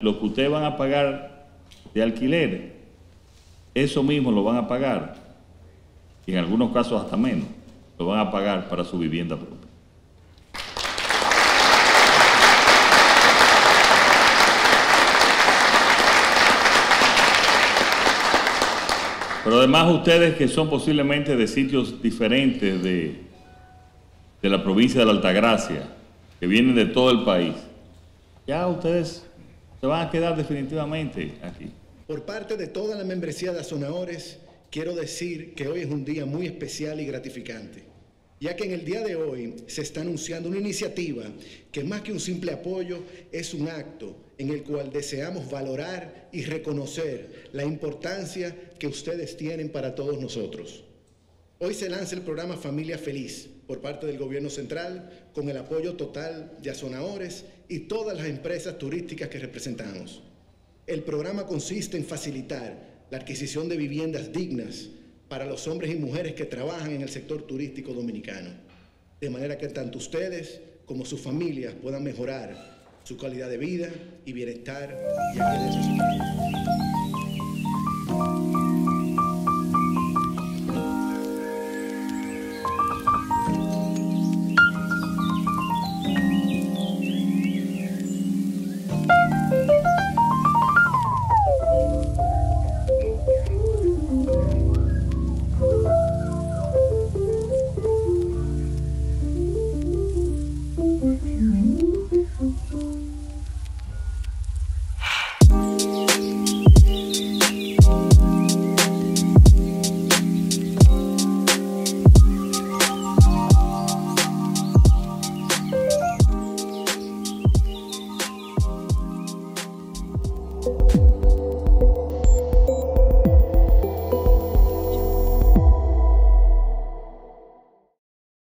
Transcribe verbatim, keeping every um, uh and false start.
Lo que ustedes van a pagar de alquiler, eso mismo lo van a pagar, y en algunos casos hasta menos, lo van a pagar para su vivienda propia. Pero además ustedes que son posiblemente de sitios diferentes de, de la provincia de la Altagracia, que vienen de todo el país, ya ustedes se van a quedar definitivamente aquí. Por parte de toda la membresía de Azonadores, quiero decir que hoy es un día muy especial y gratificante, ya que en el día de hoy se está anunciando una iniciativa que más que un simple apoyo es un acto en el cual deseamos valorar y reconocer la importancia que ustedes tienen para todos nosotros. Hoy se lanza el programa Familia Feliz por parte del Gobierno Central con el apoyo total de Azonadores y todas las empresas turísticas que representamos. El programa consiste en facilitar la adquisición de viviendas dignas para los hombres y mujeres que trabajan en el sector turístico dominicano, de manera que tanto ustedes como sus familias puedan mejorar su calidad de vida y bienestar y aquel de sus familias.